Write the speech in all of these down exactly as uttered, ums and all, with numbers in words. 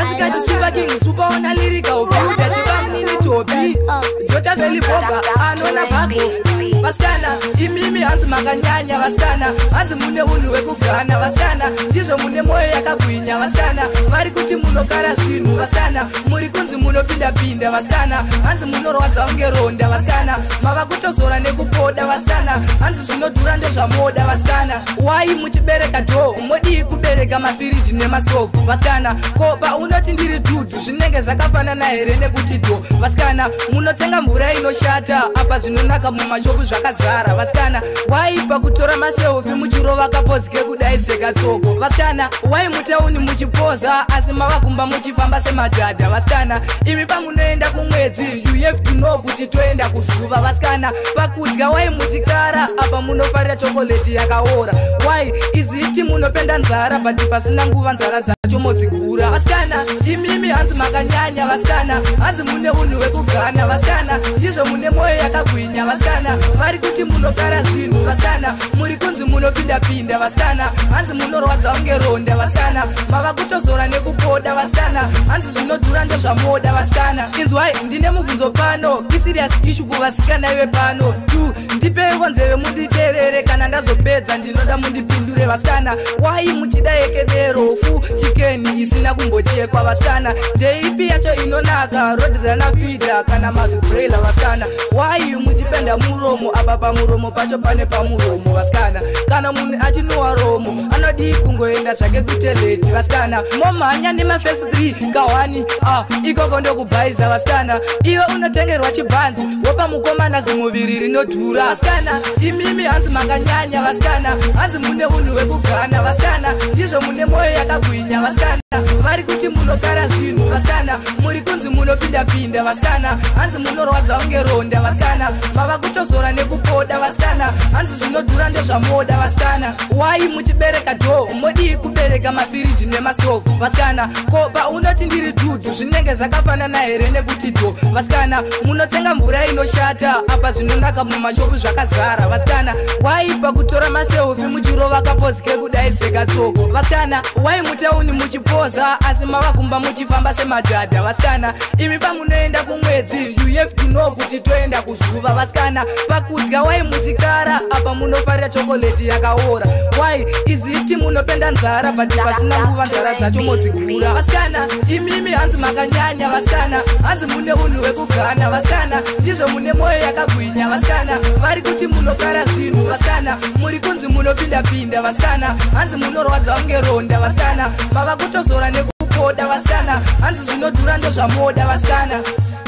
Wasikati super king, super ona lirika ubuda chibamnini topi Jota veli boga, anona bago Vaskana, imimi hanzi makanyanya Vaskana, hanzi mune unu wekugana Vaskana, ndizo mune moyo yakagwinya Vaskana, vari kuti munokara zvinhu Vaskana, muri kunzi munopinda pinda Vaskana, hanzi munorwadza unge ronda Vaskana, mava kutozora nekupoda Vaskana, hanzi zvinodhura ndezvamoda Vaskana, wai muchibereka dho modi kubereka mafiriji nemastovu Vaskana, ko paunoti ndiri dhudhu zvinenge zvakafanana here nekuti dho Vaskana, munotsenga mvura inoshata apa zvinonaka mumashopu zvakazara Vaskana, wai pakutora maselfi muchirova kapozike kudai sekatsoko Vaskana, wai mutauni muchipoza asi mavakumba muchifamba semadhadha Vaskana, imi pamunoenda kumwedzi you have to know kuti toenda kuzuva Vaskana, pakudya wai muchikara apa munofarira chokoleti yakaora wai iziti munopenda nzara but pasina nguva nzara dzacho modzigura Vaskana, imimi hanzi makanyanya Vaskana, hanzi mune unhu wekugana Vaskana, ndizvo mune moyo yakagwinya Vaskana, vari kuti munokara zvinhu Vaskana, muri kunzi munopinda pinda Vaskana, hanzi munorwadza unge ronda Vaskana, mava kutozora nekupoda Vaskana, hanzi zvinodhura ndezvamoda Vaskana, inzwai ndine mubvunzo pano iserious issue kuvasikana ive pano tu ndipewo nzeve munditerere kana ndazopedza ndinoda mundipindure Vaskana, wai muchida ekedero fu chikeni isina kumbochekwa Vaskana, ndeipi yacho inonaka rodranafida kana mazibreila Vaskana, wai muchipenda muromo apa pamuromo pacho pane pamuromo Vaskana, kana munhu achinowa romo anodi kungoenda zvake kuteleti Vaskana, momhanya nemafesi three kawani ah ikoko ndokubhaiza Vaskana, iwe unotengerwa chibhanzi wopa mukomana zimuviri rinodhura Vaskana, imimi hanzi makanyanya Vaskana, hanzi mune unhu wekugana Vaskana, ndizvo mune moyo yakagwinya Vaskana, vari kuti munokara zvinhu Vaskana, muri kunzi munopinda pinda Vaskana, hanzi munorwadza unge ronda Vaskana, mava kutozora nekupoda Vaskana, hanzi zvinodhura ndezvamoda Vaskana, wai muchibereka dho modi kubereka mafiriji nemastovu Vaskana, ko paunoti ndiri dhudhu zvinenge zvakafanana here nekuti dho Vaskana, munotsenga mvura inoshata apa zvinonaka mumashopu zvakazara Vaskana, wai pakutora maselfi muchirova kapozike kudai sekatsoko Vaskana, wai mutauni muchipoza asi mavakumba muchifamba semadhadha Vaskana, imi pamunoenda kumwedzi you have to know kuti toenda kuzuva Vaskana, pakudya wai muchikara apa munofarira chokoleti yakaora wai iziti munopenda nzara but pasina nguva nzara dzacho modzigura Vaskana, imimi hanzi makanyanya Vaskana, hanzi mune unhu wekugana Vaskana, ndizvo mune moyo yakagwinya Vaskana, vari kuti munokara zvinhu Vaskana, muri kunzi munopinda pinda Vaskana, hanzi munorwadza unge ronda Vaskana, mava kutozora nekupoda Vaskana, hanzi zvinodhura ndezvamoda Vaskana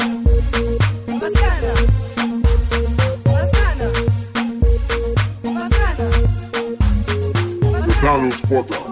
Vaskana Vaskana Vaskana Vaskana Carlos Porta.